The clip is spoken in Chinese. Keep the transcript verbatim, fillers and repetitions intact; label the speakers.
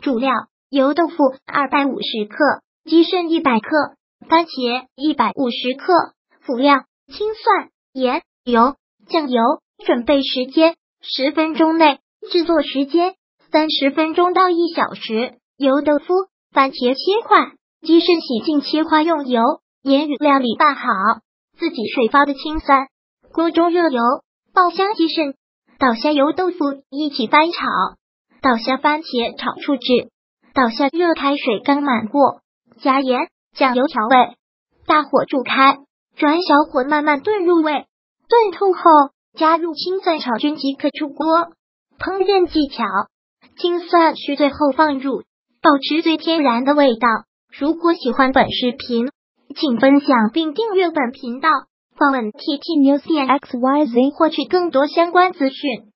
Speaker 1: 主料：油豆腐二百五十克，鸡肾一百克，番茄一百五十克。辅料：青蒜、盐、油、酱油。准备时间：十分钟内。制作时间：三十分钟到一小时。油豆腐、番茄切块，鸡肾洗净切块，用油、盐与料理拌好。自己水发的青蒜，锅中热油，爆香鸡肾，倒下油豆腐一起翻炒，倒下番茄炒出汁，倒下热开水刚满过，加盐、酱油调味，大火煮开，转小火慢慢炖入味，炖透后加入青蒜炒均即可出锅。烹饪技巧：青蒜需最后放入，保持最天然的味道。如果喜欢本视频，请分享并订阅本频道，访问 T T News 点 X Y Z 获取更多相关资讯。